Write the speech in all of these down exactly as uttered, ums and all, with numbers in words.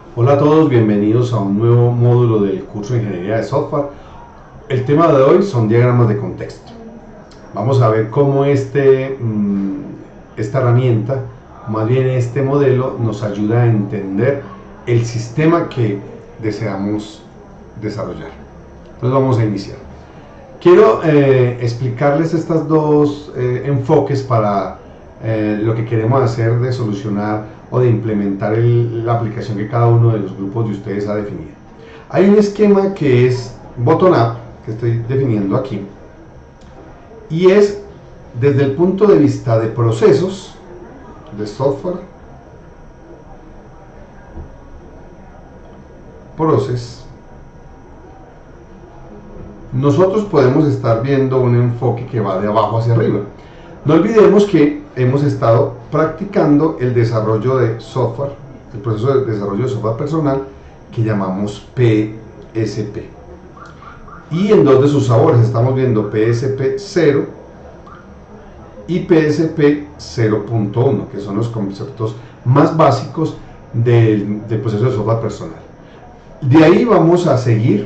Hola a todos, bienvenidos a un nuevo módulo del curso de Ingeniería de Software. El tema de hoy son diagramas de contexto. Vamos a ver cómo este, esta herramienta, más bien este modelo, nos ayuda a entender el sistema que deseamos desarrollar. Entonces vamos a iniciar. Quiero eh, explicarles estos dos eh, enfoques para eh, lo que queremos hacer de solucionar o de implementar el, la aplicación que cada uno de los grupos de ustedes ha definido. Hay un esquema que es bottom-up, que estoy definiendo aquí, y es desde el punto de vista de procesos, de software, process. Nosotros podemos estar viendo un enfoque que va de abajo hacia arriba. No olvidemos que hemos estado practicando el desarrollo de software, el proceso de desarrollo de software personal que llamamos P S P. Y en dos de sus sabores estamos viendo P S P cero y P S P cero punto uno, que son los conceptos más básicos del, del proceso de software personal. De ahí vamos a seguir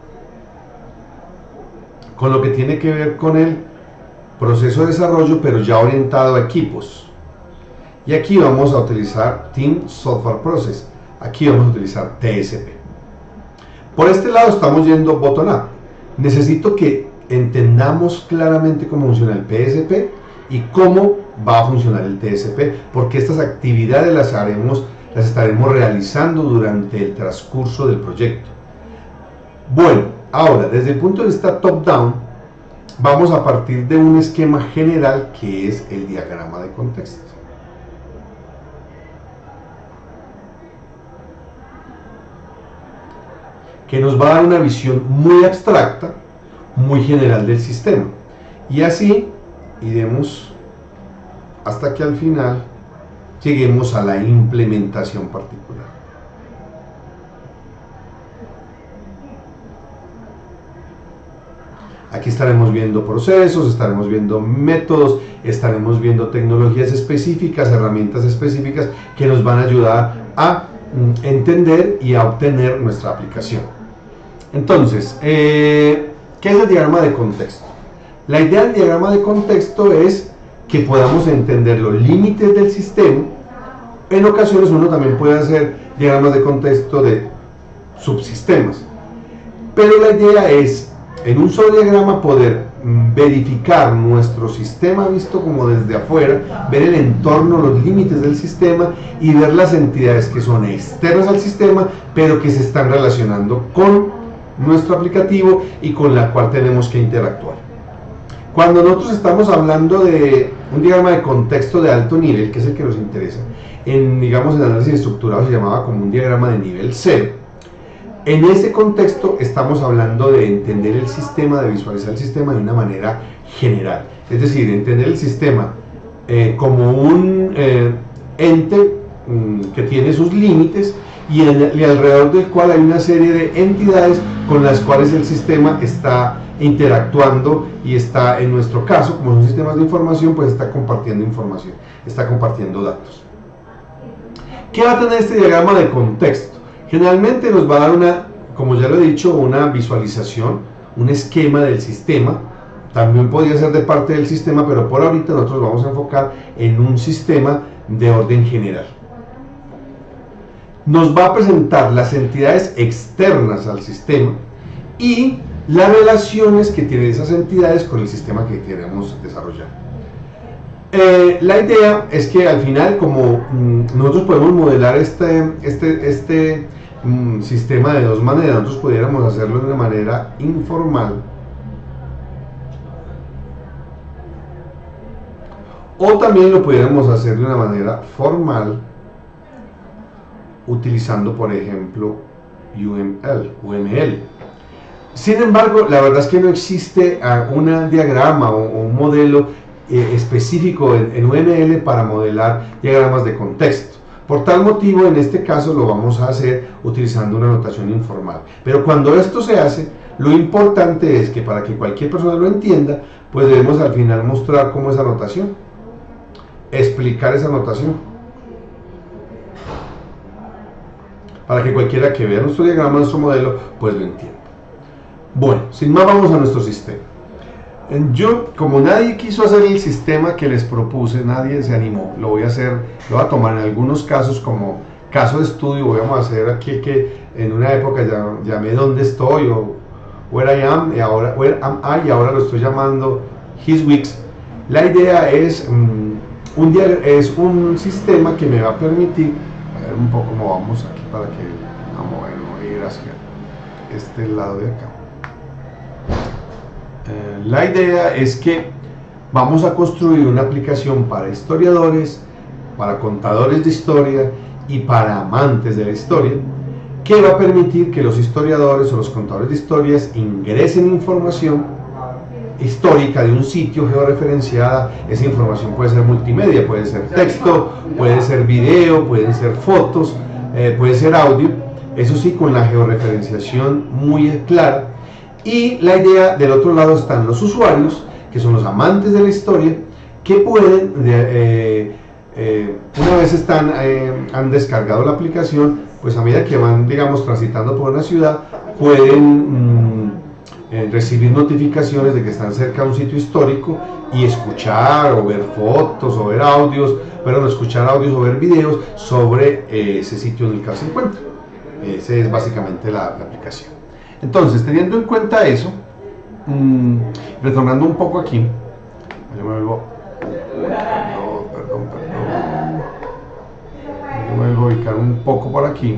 con lo que tiene que ver con el proceso de desarrollo, pero ya orientado a equipos. Y aquí vamos a utilizar Team Software Process. Aquí vamos a utilizar T S P. Por este lado estamos yendo bottom-up. Necesito que entendamos claramente cómo funciona el P S P y cómo va a funcionar el T S P, porque estas actividades las haremos, las estaremos realizando durante el transcurso del proyecto. Bueno, ahora, desde el punto de vista top-down, vamos a partir de un esquema general que es el diagrama de contexto. Que nos va a dar una visión muy abstracta, muy general del sistema. Y así iremos hasta que al final lleguemos a la implementación particular. Aquí estaremos viendo procesos, estaremos viendo métodos, estaremos viendo tecnologías específicas, herramientas específicas que nos van a ayudar a mm, entender y a obtener nuestra aplicación. Entonces, eh, ¿qué es el diagrama de contexto? La idea del diagrama de contexto es que podamos entender los límites del sistema. En ocasiones uno también puede hacer diagramas de contexto de subsistemas, pero la idea es en un solo diagrama poder verificar nuestro sistema visto como desde afuera, ver el entorno, los límites del sistema y ver las entidades que son externas al sistema pero que se están relacionando con nuestro aplicativo y con la cual tenemos que interactuar. Cuando nosotros estamos hablando de un diagrama de contexto de alto nivel, que es el que nos interesa, en, digamos, en análisis estructurado se llamaba como un diagrama de nivel cero. En ese contexto estamos hablando de entender el sistema, de visualizar el sistema de una manera general, es decir, entender el sistema eh, como un eh, ente mm, que tiene sus límites y, en, y alrededor del cual hay una serie de entidades con las cuales el sistema está interactuando y está, en nuestro caso, como son sistemas de información, pues está compartiendo información, está compartiendo datos. ¿Qué va a tener este diagrama de contexto? Generalmente nos va a dar una, como ya lo he dicho, una visualización, un esquema del sistema. También podría ser de parte del sistema, pero por ahorita nosotros vamos a enfocar en un sistema de orden general. Nos va a presentar las entidades externas al sistema y las relaciones que tienen esas entidades con el sistema que queremos desarrollar. Eh, la idea es que al final, como mmm, nosotros podemos modelar este, este, este mmm, sistema de dos maneras, nosotros pudiéramos hacerlo de una manera informal o también lo pudiéramos hacer de una manera formal utilizando, por ejemplo, U M L. Sin embargo, la verdad es que no existe uh, un diagrama o, o un modelo eh, específico en, en U M L para modelar diagramas de contexto. Por tal motivo, en este caso lo vamos a hacer utilizando una notación informal. Pero cuando esto se hace, lo importante es que para que cualquier persona lo entienda, pues debemos al final mostrar cómo esa notación, explicar esa notación. para que cualquiera que vea nuestro diagrama, nuestro modelo, pues lo entienda. Bueno, sin más vamos a nuestro sistema. Yo, como nadie quiso hacer el sistema que les propuse, nadie se animó, lo voy a hacer, lo voy a tomar en algunos casos como caso de estudio. Voy a hacer aquí que en una época ya, llamé dónde estoy o where I am, y ahora, where am I, y ahora lo estoy llamando His Weeks. La idea es, um, un día, es un sistema que me va a permitir, a ver un poco cómo vamos aquí para que, vamos a ir hacia este lado de acá. Eh, la idea es que vamos a construir una aplicación para historiadores, para contadores de historia y para amantes de la historia, que va a permitir que los historiadores o los contadores de historias ingresen información histórica de un sitio georreferenciada. Esa información puede ser multimedia, puede ser texto, puede ser video, pueden ser fotos, eh, puede ser audio, eso sí, con la georreferenciación muy clara. Y la idea, del otro lado están los usuarios, que son los amantes de la historia, que pueden, eh, eh, una vez están, eh, han descargado la aplicación, pues a medida que van, digamos, transitando por una ciudad, pueden mmm, eh, recibir notificaciones de que están cerca de un sitio histórico y escuchar o ver fotos o ver audios, pero no escuchar audios o ver videos sobre eh, ese sitio en el que se encuentra. Esa es básicamente la, la aplicación. Entonces, teniendo en cuenta eso, mmm, retornando un poco aquí, yo me vuelvo, perdón, perdón, perdón, yo me vuelvo a ubicar un poco por aquí.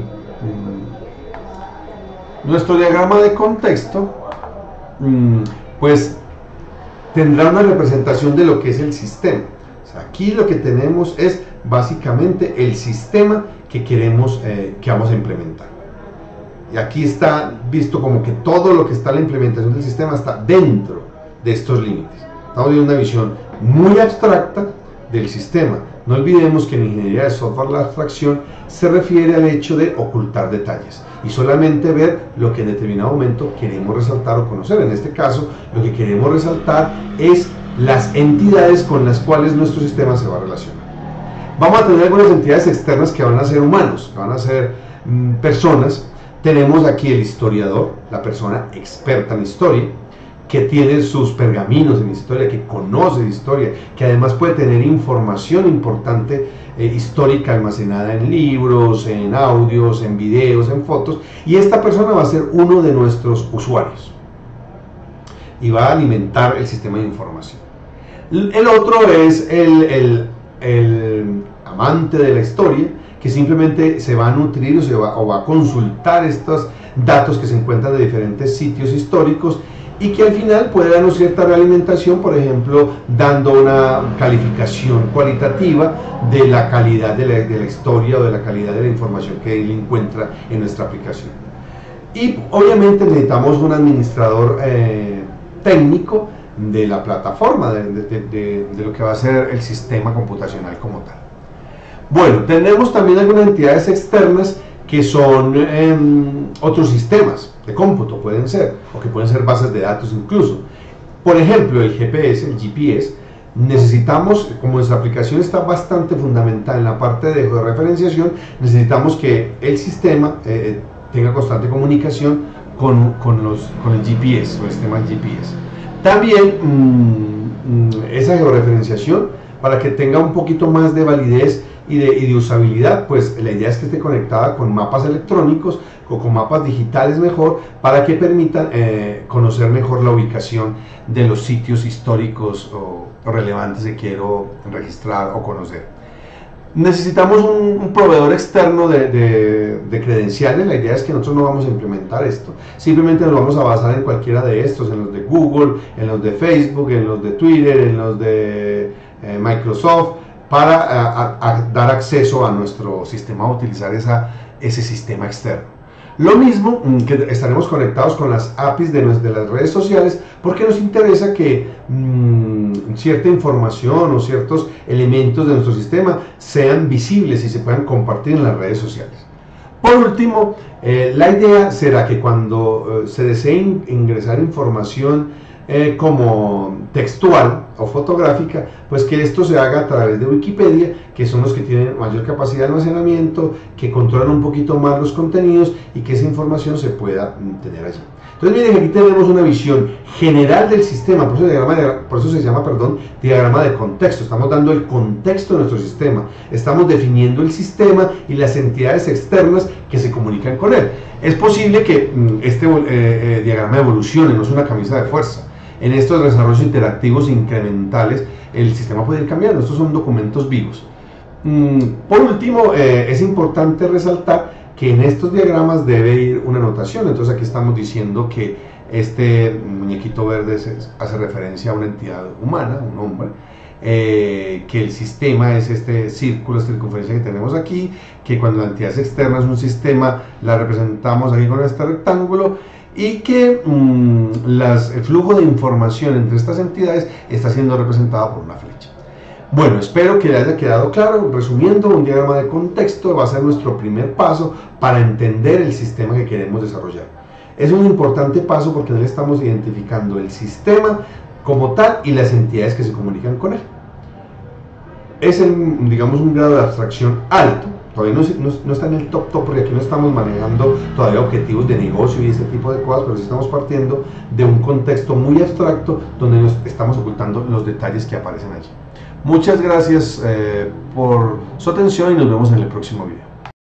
Mmm, nuestro diagrama de contexto, mmm, pues tendrá una representación de lo que es el sistema. O sea, aquí lo que tenemos es básicamente el sistema que queremos, eh, que vamos a implementar. Y aquí está visto como que todo lo que está en la implementación del sistema está dentro de estos límites. Estamos viendo una visión muy abstracta del sistema. No olvidemos que en ingeniería de software la abstracción se refiere al hecho de ocultar detalles y solamente ver lo que en determinado momento queremos resaltar o conocer. En este caso, lo que queremos resaltar es las entidades con las cuales nuestro sistema se va a relacionar. Vamos a tener algunas entidades externas que van a ser humanos, que van a ser mmm, personas. Tenemos aquí el historiador, la persona experta en historia, que tiene sus pergaminos en historia, que conoce de historia, que además puede tener información importante eh, histórica almacenada en libros, en audios, en videos, en fotos, y esta persona va a ser uno de nuestros usuarios y va a alimentar el sistema de información. El otro es el, el, el amante de la historia, que simplemente se va a nutrir o, se va, o va a consultar estos datos que se encuentran de diferentes sitios históricos y que al final puede darnos cierta realimentación, por ejemplo, dando una calificación cualitativa de la calidad de la, de la historia o de la calidad de la información que él encuentra en nuestra aplicación. Y obviamente necesitamos un administrador eh, técnico de la plataforma, de, de, de, de lo que va a ser el sistema computacional como tal. Bueno, tenemos también algunas entidades externas que son eh, otros sistemas de cómputo, pueden ser, o que pueden ser bases de datos incluso. Por ejemplo, el G P S, el G P S, necesitamos, como nuestra aplicación está bastante fundamental en la parte de georreferenciación, necesitamos que el sistema eh, tenga constante comunicación con, con, los, con el G P S, o el sistema G P S. También mmm, esa georreferenciación, para que tenga un poquito más de validez y de, y de usabilidad, pues la idea es que esté conectada con mapas electrónicos o con mapas digitales mejor, para que permitan eh, conocer mejor la ubicación de los sitios históricos o, o relevantes que quiero registrar o conocer. Necesitamos un, un proveedor externo de, de, de credenciales. La idea es que nosotros no vamos a implementar esto, simplemente nos vamos a basar en cualquiera de estos, en los de Google, en los de Facebook, en los de Twitter, en los de eh, Microsoft, para a, a, a dar acceso a nuestro sistema, a utilizar esa, ese sistema externo. Lo mismo que estaremos conectados con las A P Is de, de las redes sociales, porque nos interesa que mmm, cierta información o ciertos elementos de nuestro sistema sean visibles y se puedan compartir en las redes sociales. Por último, eh, la idea será que cuando eh, se desee in ingresar información eh, como textual o, o fotográfica, pues que esto se haga a través de Wikipedia, que son los que tienen mayor capacidad de almacenamiento, que controlan un poquito más los contenidos y que esa información se pueda tener allí. Entonces miren, aquí tenemos una visión general del sistema, por eso, diagrama de, por eso se llama, perdón, diagrama de contexto. Estamos dando el contexto de nuestro sistema, estamos definiendo el sistema y las entidades externas que se comunican con él. Es posible que este eh, eh, diagrama evolucione, no es una camisa de fuerza. En estos desarrollos interactivos incrementales, el sistema puede ir cambiando, estos son documentos vivos. Por último, eh, es importante resaltar que en estos diagramas debe ir una notación. Entonces aquí estamos diciendo que este muñequito verde se hace referencia a una entidad humana, un hombre, eh, que el sistema es este círculo, esta circunferencia que tenemos aquí, que cuando la entidad es externa es un sistema, la representamos aquí con este rectángulo, y que mmm, las, el flujo de información entre estas entidades está siendo representado por una flecha. Bueno, espero que le haya quedado claro. Resumiendo, un diagrama de contexto va a ser nuestro primer paso para entender el sistema que queremos desarrollar. Es un importante paso porque en él estamos identificando el sistema como tal y las entidades que se comunican con él. Es, el, digamos, un grado de abstracción alto. Todavía no, no, no está en el top top porque aquí no estamos manejando todavía objetivos de negocio y este tipo de cosas, pero sí estamos partiendo de un contexto muy abstracto donde nos estamos ocultando los detalles que aparecen allí. Muchas gracias eh, por su atención y nos vemos en el próximo video.